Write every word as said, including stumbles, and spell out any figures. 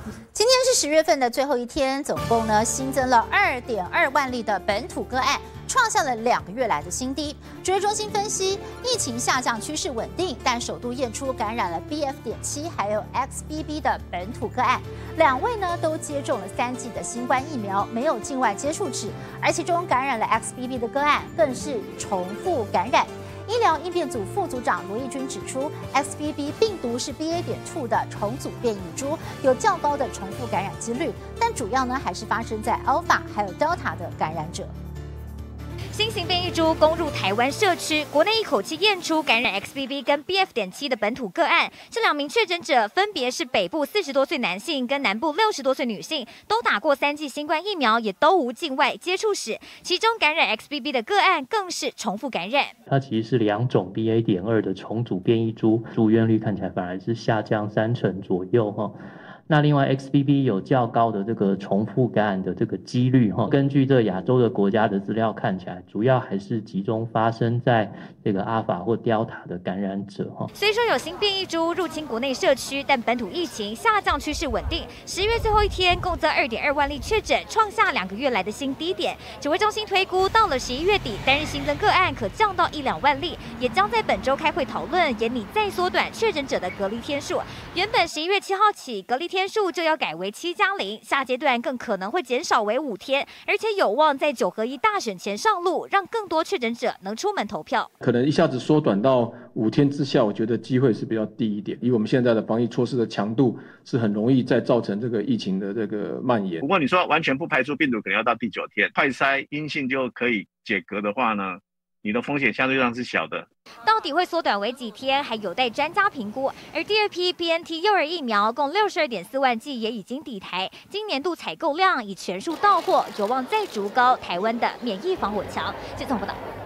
今天是十月份的最后一天，总共呢新增了二点二万例的本土个案，创下了两个月来的新低。指挥中心分析，疫情下降趋势稳定，但首度验出感染了 B F 点七还有 X B B 的本土个案，两位呢都接种了三剂的新冠疫苗，没有境外接触史，而其中感染了 X B B 的个案更是重复感染。 医疗应变组副组长罗义军指出 ，X B B 病毒是 B A 点二的重组变异株，有较高的重复感染几率，但主要呢还是发生在 Alpha 还有 Delta 的感染者。 新型变异株攻入台湾社区，国内一口气验出感染 X B B 跟 B F 点七的本土个案。这两名确诊者分别是北部四十多岁男性跟南部六十多岁女性，都打过三剂新冠疫苗，也都无境外接触史。其中感染 X B B 的个案更是重复感染。 它其实是两种 B A 点二的重组变异株，住院率看起来反而是下降三成左右哈。 那另外 X B B 有较高的这个重复感染的这个几率哈，根据这亚洲的国家的资料看起来，主要还是集中发生在这个阿法或 Delta 的感染者哈。 虽说有新变异株入侵国内社区，但本土疫情下降趋势稳定。十月最后一天共增二点二万例确诊，创下两个月来的新低点。指挥中心推估，到了十一月底，单日新增个案可降到一两万例，也将在本周开会讨论，研拟再缩短确诊者的隔离天数。原本十一月七号起隔离 天数就要改为七加零，下阶段更可能会减少为五天，而且有望在九合一大选前上路，让更多确诊者能出门投票。 可能一下子缩短到五天之下，我觉得机会是比较低一点。以我们现在的防疫措施的强度，是很容易再造成这个疫情的这个蔓延。 不过你说完全不排除病毒可能要到第九天，快筛阴性就可以解隔的话呢？ 你的风险相对上是小的， 到底会缩短为几天，还有待专家评估。而第二批 B N T 幼儿疫苗共六十二点四万剂也已经抵台，今年度采购量已全数到货，有望再筑高台湾的免疫防火墙。谢总报道。